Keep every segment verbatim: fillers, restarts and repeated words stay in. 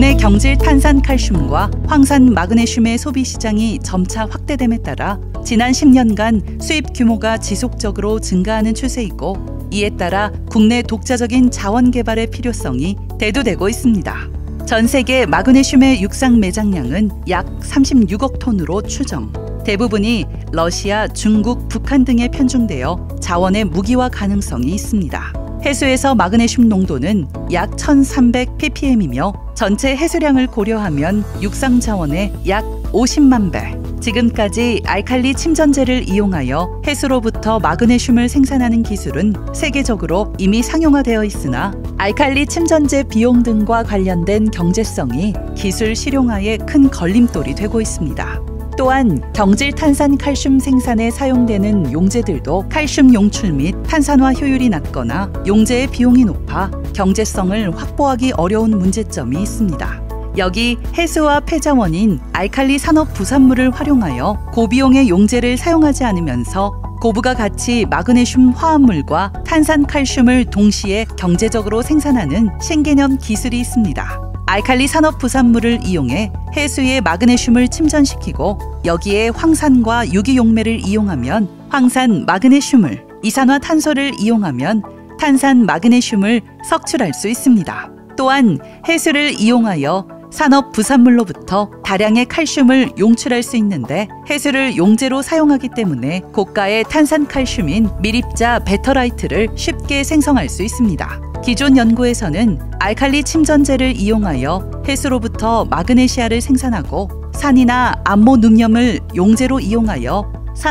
국내 경질 탄산칼슘과 황산 마그네슘의 소비 시장이 점차 확대됨에 따라 지난 십 년간 수입 규모가 지속적으로 증가하는 추세이고, 이에 따라 국내 독자적인 자원 개발의 필요성이 대두되고 있습니다. 전 세계 마그네슘의 육상 매장량은 약 삼십육억 톤으로 추정. 대부분이 러시아, 중국, 북한 등에 편중되어 자원의 무기화 가능성이 있습니다. 해수에서 마그네슘 농도는 약 천삼백 ppm이며 전체 해수량을 고려하면 육상 자원의 약 오십만 배. 지금까지 알칼리 침전제를 이용하여 해수로부터 마그네슘을 생산하는 기술은 세계적으로 이미 상용화되어 있으나 알칼리 침전제 비용 등과 관련된 경제성이 기술 실용화에 큰 걸림돌이 되고 있습니다. 또한 경질 탄산칼슘 생산에 사용되는 용제들도 칼슘 용출 및 탄산화 효율이 낮거나 용제의 비용이 높아 경제성을 확보하기 어려운 문제점이 있습니다. 여기 해수와 폐자원인 알칼리 산업부산물을 활용하여 고비용의 용제를 사용하지 않으면서 고부가 가치 마그네슘 화합물과 탄산칼슘을 동시에 경제적으로 생산하는 신개념 기술이 있습니다. 알칼리 산업부산물을 이용해 해수의 마그네슘을 침전시키고 여기에 황산과 유기용매를 이용하면 황산 마그네슘을, 이산화탄소를 이용하면 탄산 마그네슘을 석출할 수 있습니다. 또한 해수를 이용하여 산업부산물로부터 다량의 칼슘을 용출할 수 있는데, 해수를 용제로 사용하기 때문에 고가의 탄산칼슘인 밀입자 베터라이트를 쉽게 생성할 수 있습니다. 기존 연구에서는 알칼리 침전제를 이용하여 해수로부터 마그네시아를 생산하고 산이나 암모늄을 용제로 이용하여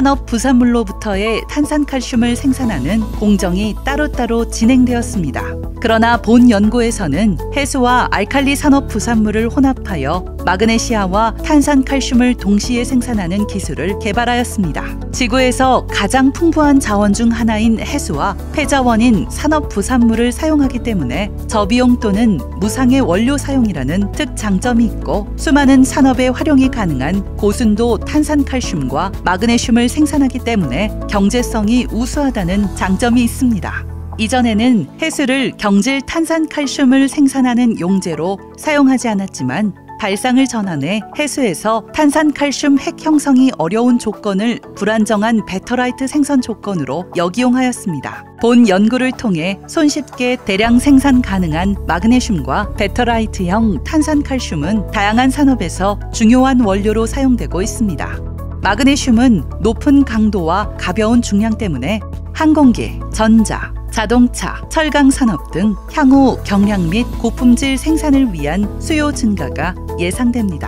산업부산물로부터의 탄산칼슘을 생산하는 공정이 따로따로 진행되었습니다. 그러나 본 연구에서는 해수와 알칼리 산업부산물을 혼합하여 마그네시아와 탄산칼슘을 동시에 생산하는 기술을 개발하였습니다. 지구에서 가장 풍부한 자원 중 하나인 해수와 폐자원인 산업부산물을 사용하기 때문에 저비용 또는 무상의 원료 사용이라는 특장점이 있고, 수많은 산업에 활용이 가능한 고순도 탄산칼슘과 마그네슘 을 생산하기 때문에 경제성이 우수하다는 장점이 있습니다. 이전에는 해수를 경질 탄산칼슘을 생산하는 용제로 사용하지 않았지만 발상을 전환해 해수에서 탄산칼슘 핵 형성이 어려운 조건을 불안정한 베터라이트 생선 조건으로 역이용하였습니다. 본 연구를 통해 손쉽게 대량 생산 가능한 마그네슘과 베터라이트형 탄산칼슘은 다양한 산업에서 중요한 원료로 사용되고 있습니다. 마그네슘은 높은 강도와 가벼운 중량 때문에 항공기, 전자, 자동차, 철강 산업 등 향후 경량 및 고품질 생산을 위한 수요 증가가 예상됩니다.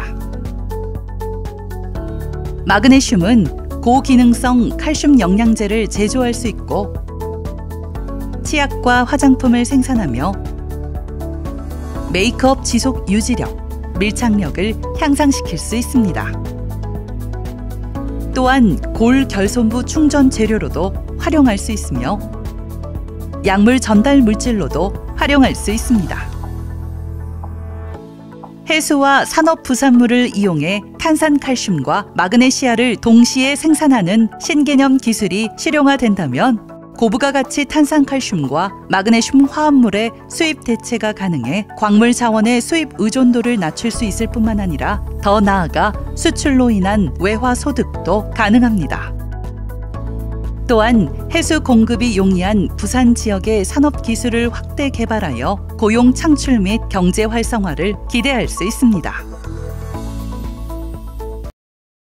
마그네슘은 고기능성 칼슘 영양제를 제조할 수 있고, 치약과 화장품을 생산하며 메이크업 지속 유지력, 밀착력을 향상시킬 수 있습니다. 또한 골 결손부 충전 재료로도 활용할 수 있으며 약물 전달 물질로도 활용할 수 있습니다. 해수와 산업부산물을 이용해 탄산칼슘과 마그네시아를 동시에 생산하는 신개념 기술이 실용화된다면 고부가 가치 탄산칼슘과 마그네슘 화합물의 수입 대체가 가능해 광물 자원의 수입 의존도를 낮출 수 있을 뿐만 아니라 더 나아가 수출로 인한 외화 소득도 가능합니다. 또한 해수 공급이 용이한 부산 지역의 산업 기술을 확대 개발하여 고용 창출 및 경제 활성화를 기대할 수 있습니다.